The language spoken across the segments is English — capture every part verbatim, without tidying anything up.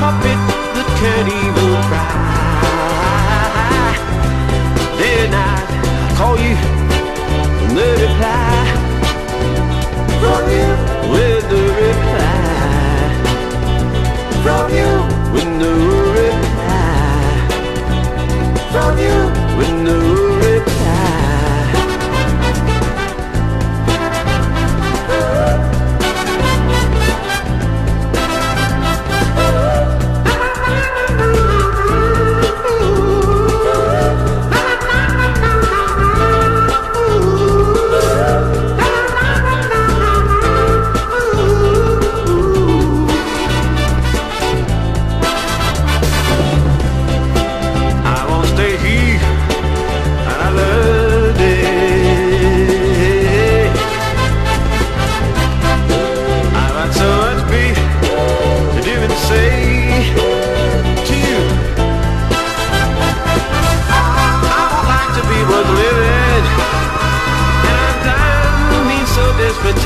puppet that can't even cry. Day and night I call you, no reply. From you with the reply. From you with no reply. From you with no reply. To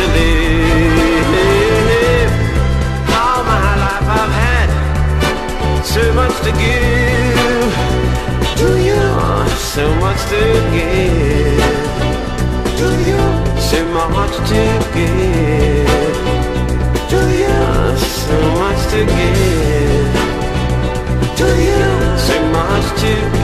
live. All my life I've had so much to give to you, so much to give to you, so much to give to you, so much to give to you, so much to give.